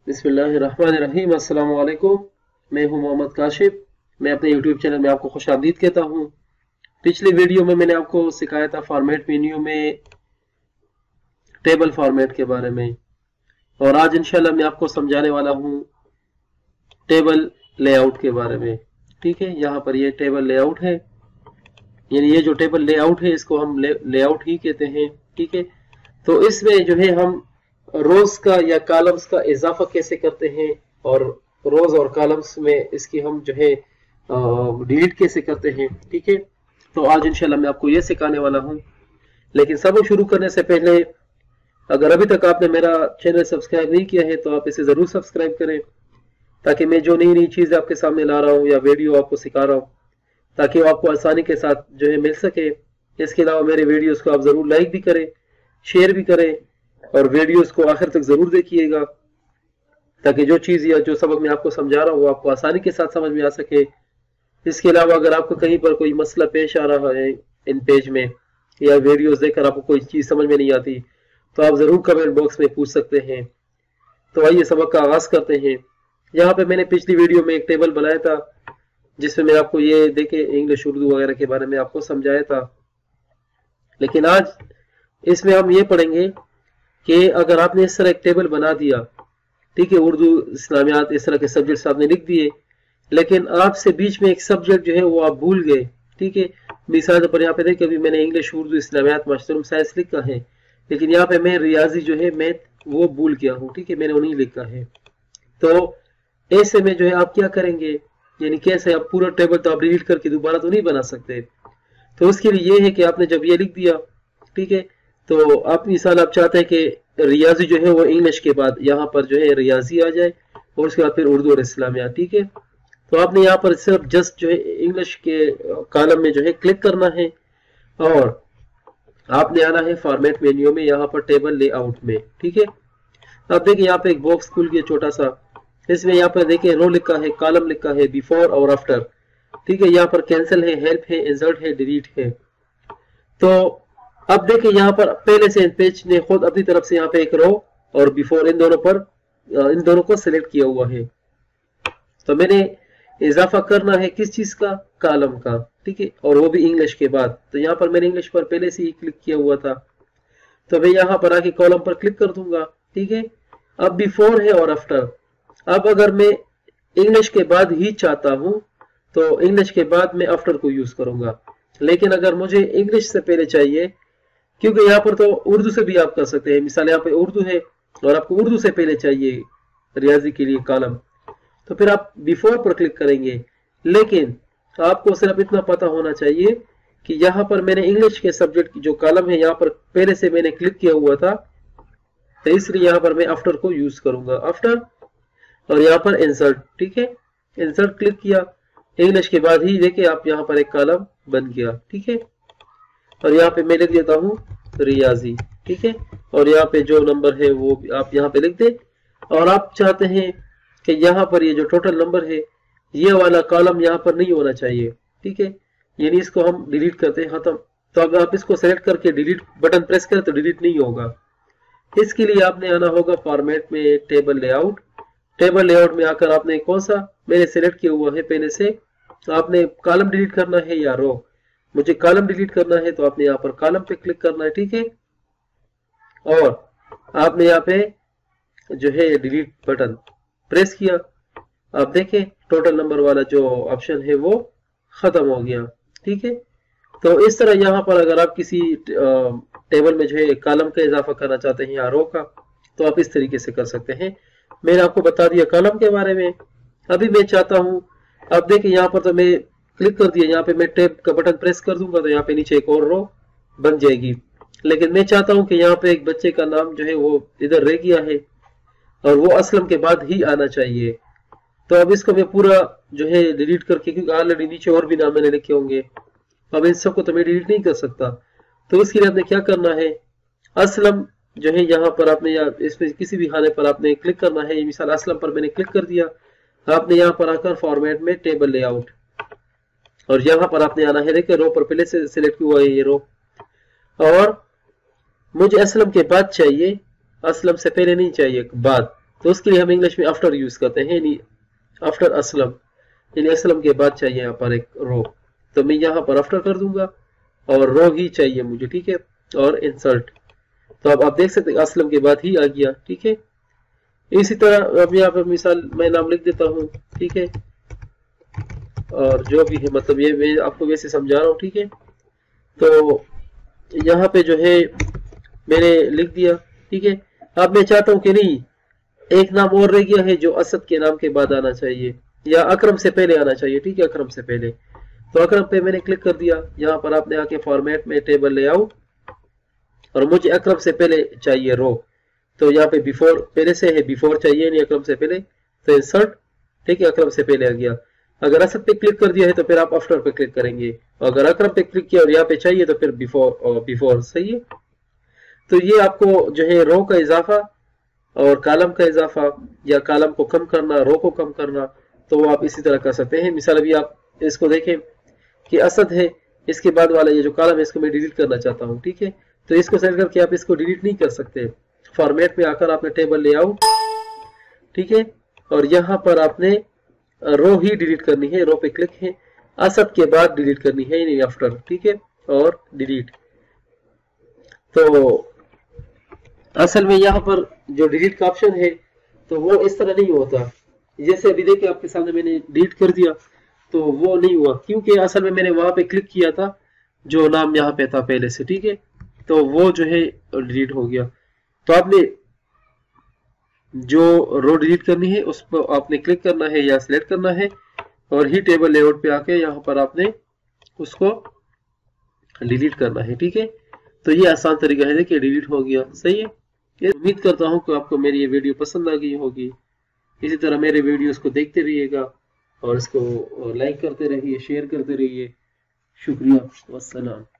बिस्मिल्लाहिर्रहमानिर्रहीम। अस्सलाम वालेकुम। मैं हूं मोहम्मद काशिफ। मैं अपने यूट्यूब चैनल में आपको खुशामदीद कहता हूं। पिछली वीडियो में मैंने आपको सिखाया था फॉर्मेट मेन्यू में टेबल फॉर्मेट के बारे में, और आज इंशाल्लाह मैं आपको समझाने वाला हूं टेबल लेआउट के बारे में। ठीक है, यहाँ पर ये टेबल लेआउट है, यानी ये जो टेबल लेआउट है इसको हम लेआउट ही कहते हैं। ठीक है, तो इसमें जो है हम रोज का या कॉलम्स का इजाफा कैसे करते हैं और रोज और कॉलम्स में इसकी हम जो है डिलीट कैसे करते हैं। ठीक है, तो आज इंशाल्लाह मैं आपको ये सिखाने वाला हूं। लेकिन सब शुरू करने से पहले अगर अभी तक आपने मेरा चैनल सब्सक्राइब नहीं किया है तो आप इसे जरूर सब्सक्राइब करें, ताकि मैं जो नई नई चीज आपके सामने ला रहा हूँ या वीडियो आपको सिखा रहा हूँ ताकि वो आपको आसानी के साथ जो है मिल सके। इसके अलावा मेरे वीडियोस को आप जरूर लाइक भी करें, शेयर भी करें और वीडियोस को आखिर तक जरूर देखिएगा, ताकि जो चीज या जो सबक मैं आपको समझा रहा हूँ वो आपको आसानी के साथ समझ में आ सके। इसके अलावा अगर आपको कहीं पर कोई मसला पेश आ रहा है इन पेज में या वीडियोस देखकर आपको कोई चीज समझ में नहीं आती तो आप जरूर कमेंट बॉक्स में पूछ सकते हैं। तो आइए सबक का आगाज करते हैं। यहाँ पे मैंने पिछली वीडियो में एक टेबल बनाया था जिसमें मैं आपको ये देखे इंग्लिश उर्दू वगैरह के बारे में आपको समझाया था। लेकिन आज इसमें हम ये पढ़ेंगे कि अगर आपने इस तरह एक टेबल बना दिया, ठीक है, उर्दू इस्लामियात इस तरह के सब्जेक्ट्स आपने लिख दिए, लेकिन आपसे बीच में एक सब्जेक्ट जो है वो आप भूल गए। ठीक है, मिसाल पर यहाँ पे देखिए अभी मैंने इंग्लिश उर्दू इस्लामियात मशरूम साइंस लिखा है, लेकिन यहाँ पे मैं रियाजी जो है मैथ वो भूल गया हूँ। ठीक है, मैंने वो नहीं लिखा है। तो ऐसे में जो है आप क्या करेंगे, यानी कैसे आप पूरा टेबल तो आप डिलीट करके दोबारा तो नहीं बना सकते। तो उसके लिए ये है कि आपने जब ये लिख दिया, ठीक है, तो आप मिसाल आप चाहते हैं कि रियाजी जो है वो इंग्लिश के बाद यहाँ पर जो है रियाजी आ जाए और उसके बाद फिर उर्दू और इस्लामिया। ठीक है, तो आपने यहाँ पर सिर्फ जस्ट जो है इंग्लिश के कॉलम में जो है क्लिक करना है और आपने आना है फॉर्मेट मेन्यू में, यहाँ पर टेबल लेआउट में। ठीक है, अब देखिए यहाँ पे एक बॉक्स खुल गया छोटा सा, इसमें यहाँ पर देखिए रो लिखा है, कॉलम लिखा है, बिफोर और आफ्टर। ठीक है, यहाँ पर कैंसिल है, हेल्प है, इंसर्ट है, डिलीट है। तो अब देखिए यहाँ पर पहले से इनपेज ने खुद अपनी तरफ से यहाँ पे एक रो और बिफोर इन दोनों को सिलेक्ट किया हुआ है। तो मैंने इजाफा करना है किस चीज का, कॉलम का। ठीक है, और वो भी इंग्लिश के बाद। तो यहाँ पर मैंने इंग्लिश पर पहले से ही क्लिक किया हुआ था, तो मैं यहाँ पर आके कॉलम पर क्लिक कर दूंगा। ठीक है, अब बिफोर है और आफ्टर। अब अगर मैं इंग्लिश के बाद ही चाहता हूं तो इंग्लिश के बाद मैं आफ्टर को यूज करूंगा, लेकिन अगर मुझे इंग्लिश से पहले चाहिए, क्योंकि यहाँ पर तो उर्दू से भी आप कर सकते हैं, मिसाल यहाँ पे उर्दू है और आपको उर्दू से पहले चाहिए रियाजी के लिए कॉलम, तो फिर आप बिफोर पर क्लिक करेंगे। लेकिन आपको सिर्फ इतना पता होना चाहिए कि यहाँ पर मैंने इंग्लिश के सब्जेक्ट की जो कॉलम है यहाँ पर पहले से मैंने क्लिक किया हुआ था, तो इसलिए यहाँ पर मैं आफ्टर को यूज करूंगा, आफ्टर और यहाँ पर इंसर्ट। ठीक है, इंसर्ट क्लिक किया, इंग्लिश के बाद ही देखिए आप यहाँ पर एक कॉलम बन गया। ठीक है, और यहाँ पे मैं लिख देता हूँ रियाजी। ठीक है, और यहाँ पे जो नंबर है वो आप यहाँ पे लिख दे, और आप चाहते हैं कि यहाँ पर ये जो टोटल नंबर है ये वाला कॉलम यहाँ पर नहीं होना चाहिए। ठीक है, यानी इसको हम डिलीट करते हैं, खत्म। तो अब आप इसको सेलेक्ट करके डिलीट बटन प्रेस करें तो डिलीट नहीं होगा। इसके लिए आपने आना होगा फॉर्मेट में टेबल लेआउट। टेबल लेआउट में आकर आपने कौन सा मैंने सेलेक्ट किया हुआ है पहले से, तो आपने कॉलम डिलीट करना है या रो। मुझे कॉलम डिलीट करना है तो आपने यहाँ पर कॉलम पे क्लिक करना है। ठीक है, और आपने यहाँ पे जो है डिलीट बटन प्रेस किया, आप देखें टोटल नंबर वाला जो ऑप्शन है वो खत्म हो गया। ठीक है, तो इस तरह यहाँ पर अगर आप किसी टेबल में जो है कॉलम का इजाफा करना चाहते हैं या रो का, तो आप इस तरीके से कर सकते हैं। मैंने आपको बता दिया कॉलम के बारे में। अभी मैं चाहता हूं, अब देखिए यहाँ पर तो मैं क्लिक कर दिया, यहाँ पे मैं टैब का बटन प्रेस कर दूंगा तो यहाँ पे नीचे एक और रो बन जाएगी। लेकिन मैं चाहता हूं कि यहाँ पे एक बच्चे का नाम जो है वो इधर रह गया है और वो असलम के बाद ही आना चाहिए। तो अब इसको मैं पूरा जो है डिलीट करके, क्योंकि ऑलरेडी नीचे और भी नाम मैंने लिखे होंगे, अब इन सबको तो मैं डिलीट नहीं कर सकता। तो इसके लिए आपने क्या करना है, असलम जो है यहाँ पर आपने या इसमें किसी भी खाने पर आपने क्लिक करना है। मिसाल असलम पर मैंने क्लिक कर दिया, आपने यहाँ पर आकर फॉर्मेट में टेबल लेआउट और यहाँ पर आपने आना है, देखिए रो पर पहले से सिलेक्ट हुआ है ये रो, और मुझे असलम के बाद चाहिए, असलम से पहले नहीं चाहिए, बाद। तो उसके लिए हम इंग्लिश में आफ्टर यूज करते हैं, यानी आफ्टर असलम, यानी असलम के बाद चाहिए यहाँ पर एक रो। तो मैं यहाँ पर आफ्टर कर दूंगा और रो ही चाहिए मुझे, ठीक है, और इंसर्ट। तो अब आप देख सकते हैं असलम के बाद ही आ गया, ठीक है। इसी तरह अब यहाँ पर मिसाल मैं नाम लिख देता हूँ, ठीक है, और जो भी है मतलब ये मैं आपको वैसे समझा रहा हूँ, ठीक है। तो यहाँ पे जो है मैंने लिख दिया, ठीक है। अब मैं चाहता हूँ कि नहीं, एक नाम और रह गया है जो असद के नाम के बाद आना चाहिए या अकरम से पहले आना चाहिए, ठीक है, अकरम से पहले। तो अकरम पे मैंने क्लिक कर दिया। यहाँ पर आपने आके फॉर्मेट में टेबल लेआउट, और मुझे अकरम से पहले चाहिए रो। तो यहाँ पे बिफोर पहले से है, बिफोर चाहिए नहीं अकरम से पहले, तो इंसर्ट, ठीक है, अकरम से पहले आ गया। अगर असद पे क्लिक कर दिया है तो फिर आप आफ्टर पे क्लिक करेंगे, अगर अकरम पे क्लिक किया और यहाँ पे चाहिए तो फिर बिफोर, और बिफोर, सही है। तो ये आपको जो है रो का इजाफा और कॉलम का इजाफा, या कॉलम को कम करना, रो को कम करना, तो वो आप इसी तरह कर सकते हैं। मिसाल अभी आप इसको देखें कि असद है, इसके बाद वाला ये जो कॉलम है इसको मैं डिलीट करना चाहता हूँ, ठीक है। तो इसको सेलेक्ट करके आप इसको डिलीट नहीं कर सकते। फॉर्मेट में आकर आपने टेबल लेआउट, ठीक है, और यहाँ पर आपने रो ही डिलीट करनी है, रो पे क्लिक है, असद के बाद डिलीट करनी है, नहीं आफ्टर, ठीक है, और डिलीट। तो असल में यहाँ पर जो डिलीट का ऑप्शन है तो वो इस तरह नहीं होता। जैसे अभी देखिए आपके सामने मैंने डिलीट कर दिया तो वो नहीं हुआ, क्योंकि असल में मैंने वहां पे क्लिक किया था जो नाम यहाँ पे था पहले से, ठीक है। तो वो जो है डिलीट हो गया। तो आपने जो रो डिलीट करनी है उस पर आपने क्लिक करना है या सिलेक्ट करना है, और ही टेबल लेआउट पे आके यहाँ पर आपने उसको डिलीट करना है, ठीक है। तो ये आसान तरीका है, देखिए डिलीट हो गया, सही है। उम्मीद करता हूँ कि आपको मेरी ये वीडियो पसंद आ गई होगी। इसी तरह मेरे वीडियोस को देखते रहिएगा और इसको लाइक करते रहिए, शेयर करते रहिए। शुक्रिया, वस्सलाम।